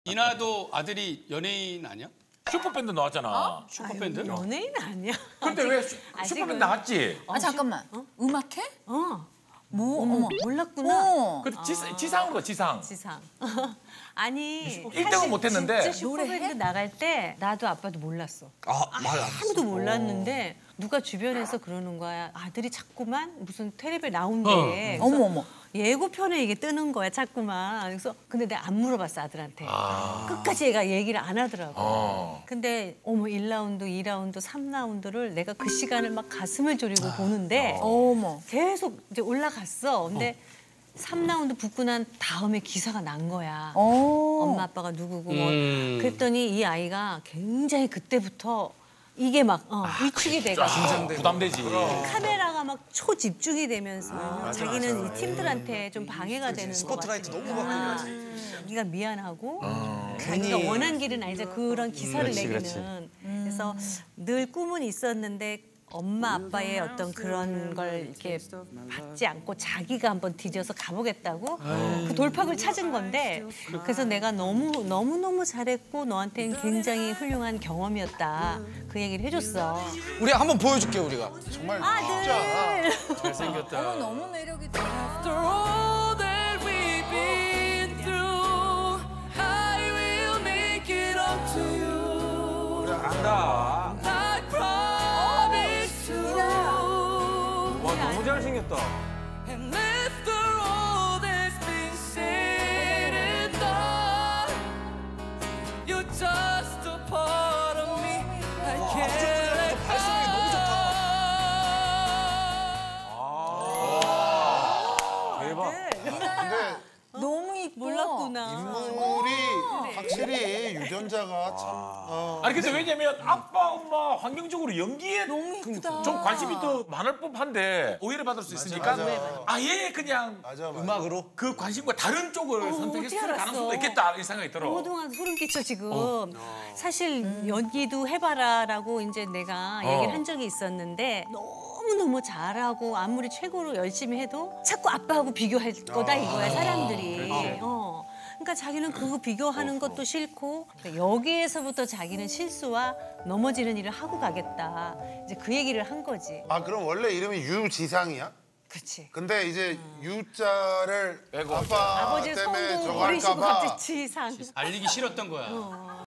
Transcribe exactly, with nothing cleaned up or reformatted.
이나도 아들이 연예인 아니야? 슈퍼밴드 나왔잖아. 어? 슈퍼밴드? 아유, 연예인 아니야. 근데 왜 슈, 슈퍼밴드 나왔지? 아 잠깐만. 어? 음악해? 어. 뭐 어머, 몰랐구나. 어. 그 지상, 지상으로 지상. 지상. 아니 일 등은 못했는데. 진짜 슈퍼밴드 나갈 때 나도 아빠도 몰랐어. 아, 말 안 아무도 몰랐는데 누가 주변에서 그러는 거야. 아들이 자꾸만 무슨 텔레비에 나온대. 어. 그래서 어머 어머. 예고편에 이게 뜨는 거야 자꾸만. 그래서 근데 내가 안 물어봤어 아들한테. 끝까지 얘가 얘기를 안 하더라고. 어. 근데 어머 일 라운드, 이 라운드, 삼 라운드를 내가 그 시간을 막 가슴을 졸이고 보는데 어머. 계속 이제 올라갔어. 근데 삼 라운드 붙고 난 다음에 기사가 난 거야. 어. 엄마 아빠가 누구고 뭐. 음. 그랬더니 이 아이가 굉장히 그때부터 이게 막 어, 위축이 돼가지고 부담되지. 카메라가 막 초집중이 되면서 자기는 이 팀들한테 좀 방해가 되는 거 스포트라이트 같으니까 너무 받고 네가 미안하고 괜히. 자기가 원한 길은 아니죠. 그런 기사를 그렇지, 내기는. 그렇지. 그래서 늘 꿈은 있었는데 엄마 아빠의 어떤 그런 걸 이렇게 받지 않고 자기가 한번 뒤져서 가보겠다고 그 돌파구를 찾은 건데 그래서 내가 너무 너무 너무 잘했고 너한테는 굉장히 훌륭한 경험이었다 그 얘기를 해줬어. 우리 한번 보여줄게 우리가. 정말 아들. 진짜. 잘생겼다. 어머 너무 매력있다. After all that we've been through, I will make it up to you. 안다. I promise you. 와 너무 잘생겼다. And after all that's been said and done, you're just a part of me. I can't let 발성이 너무 좋다. 근데 너무 이뻐. 몰랐구나. 인물이 확실히 유전자가 참. 어. 아니 근데 왜냐면 아빠 엄마 환경적으로 연기에 너무 이쁘다. 좀 관심이 더 많을 법한데 오해를 받을 수 있으니까 맞아, 맞아. 아예 그냥 맞아, 맞아. 음악으로. 그 관심과 다른 쪽을 어떻게 선택했을 알았어? 가능성도 있겠다 이 생각이 들어. 그동안 소름 끼쳐 지금. 사실 연기도 해봐라라고 이제 내가 어. 얘기를 한 적이 있었는데 너무너무 잘하고 아무리 최고로 열심히 해도 자꾸 아빠하고 비교할 거다 이거야 사람들이. 어. 그러니까 자기는 그거 비교하는 것도 싫고 그러니까 여기에서부터 자기는 실수와 넘어지는 일을 하고 가겠다. 이제 그 얘기를 한 거지. 아 그럼 원래 이름이 유지상이야? 그렇지. 근데 이제 유자를 빼고. 아빠 아버지 때문에 성도 저거 버리시고 할까봐 갑자기 지상. 알리기 싫었던 거야.